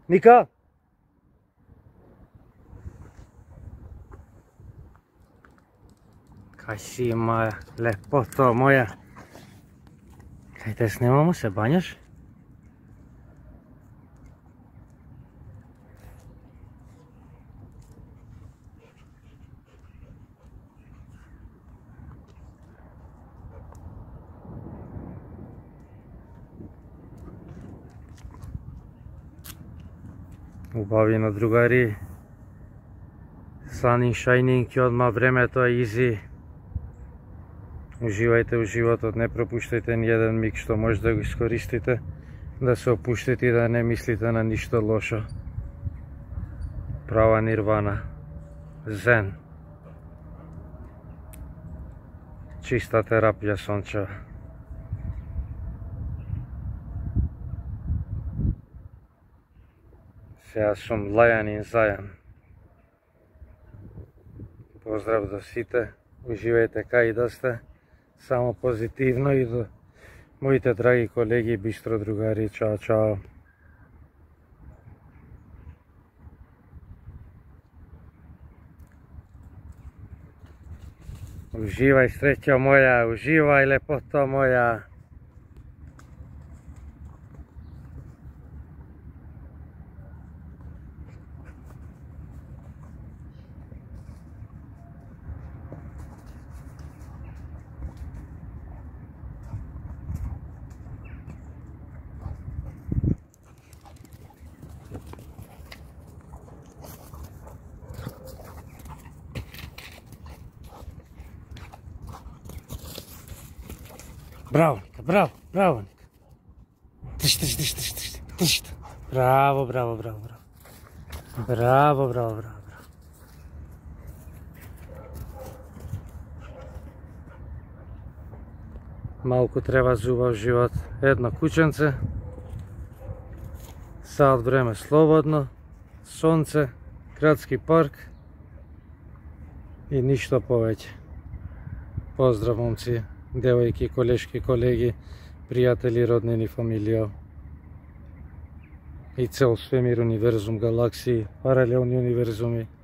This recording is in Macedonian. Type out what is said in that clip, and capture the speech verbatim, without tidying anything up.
Ника? Kaj si moja lepoto moja? Kaj te snimamo, se banjaš? Убавино другари. Sun shining и одма времето е изи. Уживајте у животот, не пропуштајте ни еден миг што може да го искористите, да се опуштите и да не мислите на ништо лошо. Права нирвана, зен, чиста терапија сончева. Сега сум лајан и зајан. Поздрав до сите, уживајте кај да сте, само позитивно и до моите драги колеги, бистро другари, чао, чао. Уживај, среќо моја, уживај, лепото моја. Браво, Ника, браво, браво, Ника. Трш, трш, трш, трш, трш, трш. Браво, браво, браво, браво. Браво, браво, браво, браво. Малку треба зубав живот. Едно кученце. Саат време слободно. Сонце, градски парк. И ништо повеќе. Поздрав, момци, девојки, колешки, колеги, пријатели, роднини, фамилија. И цел свемир, универзум, галаксии, паралелни универзуми.